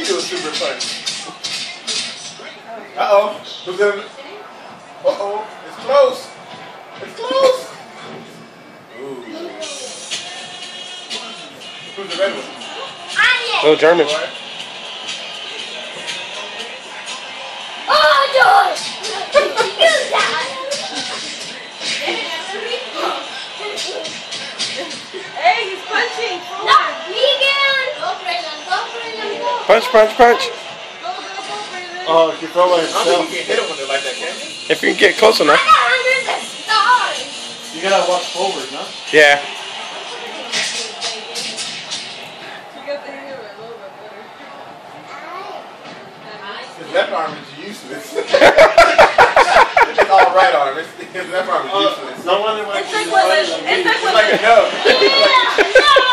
do a super punch. Uh-oh. Who's in? Uh-oh. It's close. It's close. Ooh. Who's the red one? Little German. Oh, George! Use that! Hey, he's punching. No, Megan! Don't bring him. Punch, punch, punch. Oh, if you throw it himself. I don't think you can hit him when they're like that, can you? If you can get close enough. I got under the stars! You gotta watch forward, no? Yeah. You got the hang of it a little bit better. His left arm is useless. It's all right arm. His left arm is useless. It's like a It's like a no. Yeah, no!